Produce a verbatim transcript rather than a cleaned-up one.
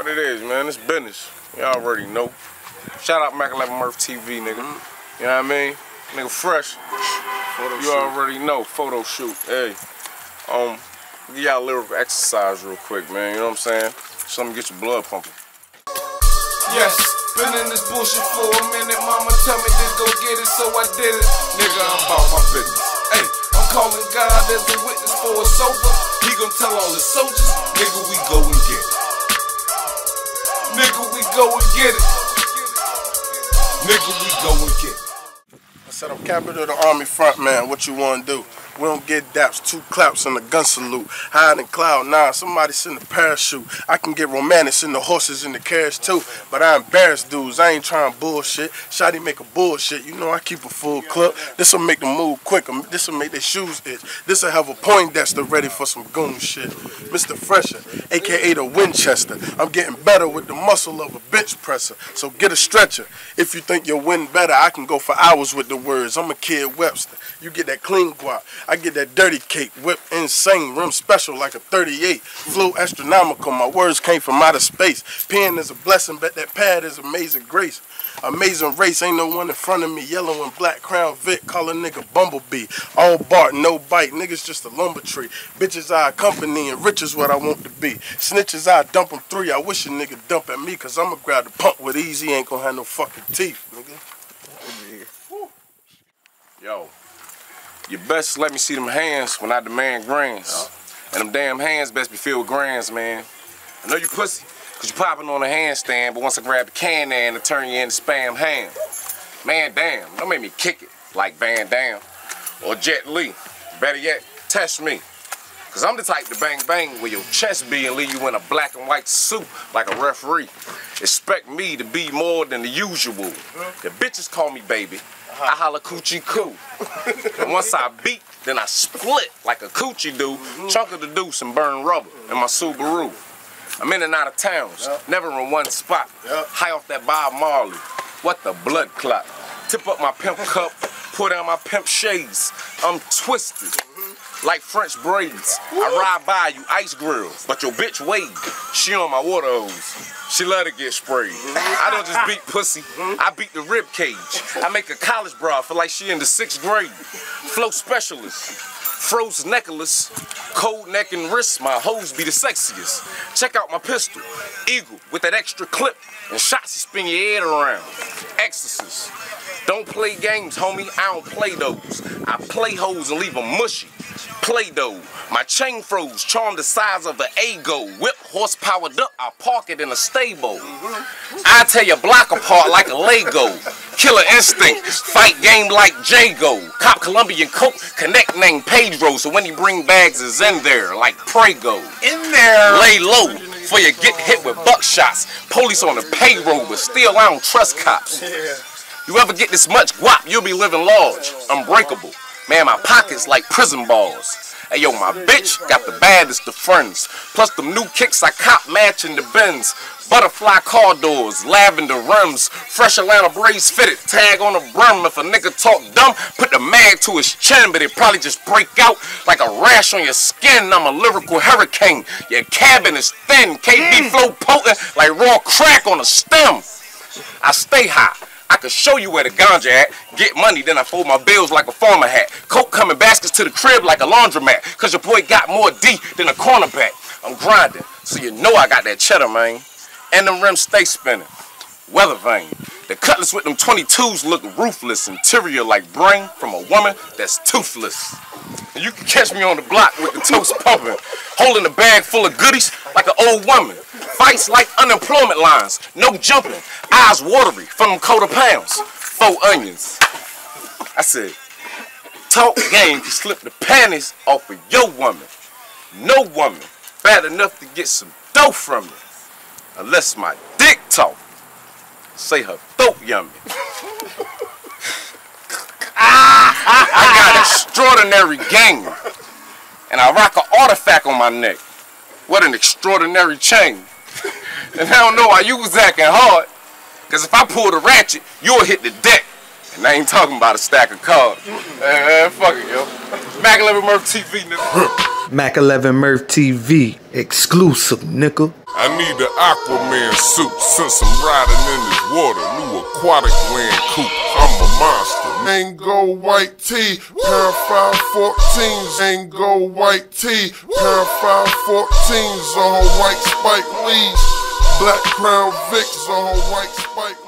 what it is, man. It's business. You already know. Shout out Mac eleven Murph T V, nigga. Mm-hmm. You know what I mean? Nigga fresh. Photo you shoot. Already know. Photo shoot. Hey. Um, give y'all a lyrical exercise real quick, man. You know what I'm saying? Something to get your blood pumping. Yes, been in this bullshit for a minute. Mama tell me just go get it, so I did it. Nigga, I'm about my business. Hey, I'm calling God as a witness for a sober. He gon' tell all his soldiers, nigga, we go and get it. Nigga, we go and get it. Nigga, we go and get it. I said I'm captain of the Army front man. What you wanna do? We don't get daps, two claps and a gun salute. Hide in cloud nine, somebody send a parachute. I can get romantic, send the horses in the carriage too. But I embarrass dudes, I ain't trying bullshit. Shotty make a bullshit, you know I keep a full clip. This'll make them move quicker, this'll make their shoes itch. This'll have a Poindexter ready for some goon shit. Mister Fresher, A K A the Winchester. I'm getting better with the muscle of a bench presser. So get a stretcher. If you think you'll win better, I can go for hours with the words. I'm a Kid Webster. You get that clean guap. I get that dirty cake, whip insane, rim special like a thirty-eight. Flow astronomical, my words came from outer space. Pen is a blessing, but that pad is amazing grace. Amazing race, ain't no one in front of me. Yellow and black Crown Vic, call a nigga Bumblebee. All bark, no bite, niggas just a lumber tree. Bitches I accompany and rich is what I want to be. Snitches I dump them three, I wish a nigga dump at me, cause I'ma grab the pump with easy, ain't gonna have no fucking teeth, nigga. Yo, you best let me see them hands when I demand grands. Oh. And them damn hands best be filled with grands, man. I know you pussy, cause you popping on a handstand, but once I grab the can there and turn you into spam ham. Man, damn, don't make me kick it like Van Damme or Jet Li. Better yet, test me. Cause I'm the type to bang bang where your chest be and leave you in a black and white suit like a referee. Expect me to be more than the usual. The bitches call me baby. I holla coochie coo. And once I beat, then I split like a coochie do, mm-hmm. Chunk of the deuce and burn rubber in my Subaru. I'm in and out of towns, yep. Never in one spot. Yep. High off that Bob Marley. What the blood clot? Tip up my pimp cup, pull down my pimp shades. I'm twisted, mm-hmm. Like French braids. Woo. I ride by you ice grills, but your bitch wade. She on my water hose. She love to get sprayed. I don't just beat pussy, I beat the rib cage. I make a college bra feel like she in the sixth grade. Flow specialist, froze necklace, cold neck and wrist, my hoes be the sexiest. Check out my pistol, eagle with that extra clip, and shots to spin your head around. Exorcist, don't play games, homie, I don't play those. I play hoes and leave them mushy. Play-Doh, my chain froze, charmed the size of an A-go. Whip horsepowered up, I park it in a stable. I tear your block apart like a Lego. Killer instinct, fight game like Jago. Cop Colombian Coke, connect name Pedro, so when he bring bags is in there like Prego. In there. Lay low, for you get hit with buckshots. Police on the payroll, but still I don't trust cops. You ever get this much guap, you'll be living large, unbreakable. Man, my pockets like prison balls. Hey yo, my bitch got the baddest of friends. Plus them new kicks I cop matching the Benz. Butterfly car doors, lavender rims, fresh Atlanta braids fitted, tag on the brim. If a nigga talk dumb, put the mag to his chin, but it probably just break out like a rash on your skin. I'm a lyrical hurricane, your cabin is thin, K B flow potent like raw crack on a stem. I stay high. I can show you where the ganja at, get money, then I fold my bills like a farmer hat. Coke coming baskets to the crib like a laundromat, cause your boy got more D than a cornerback. I'm grinding, so you know I got that cheddar, man. And them rims stay spinning. Weather vane. The cutlass with them twenty-twos look ruthless, interior like brain from a woman that's toothless. And you can catch me on the block with the toast pumping, holding a bag full of goodies like an old woman. Fights like unemployment lines, no jumping, eyes watery from them quarter pounds, four onions. I said, talk game can slip the panties off of your woman. No woman bad enough to get some dough from me, unless my dick talk. Say her throat yummy. I got extraordinary game, and I rock an artifact on my neck. What an extraordinary chain. And I don't know why you was acting hard, because if I pull the ratchet, you'll hit the deck. And I ain't talking about a stack of cards. Man, fuck it, yo. Mac eleven Murph T V, nigga. Mac eleven Murph T V, exclusive, nigga. I need the Aquaman suit since I'm riding in this water. New aquatic land coupe, I'm a monster. Mango white tee, pair of five fourteens. Mango white tee, pair of five fourteens. On her white Spike Lees, black Crown Vics on her white Spike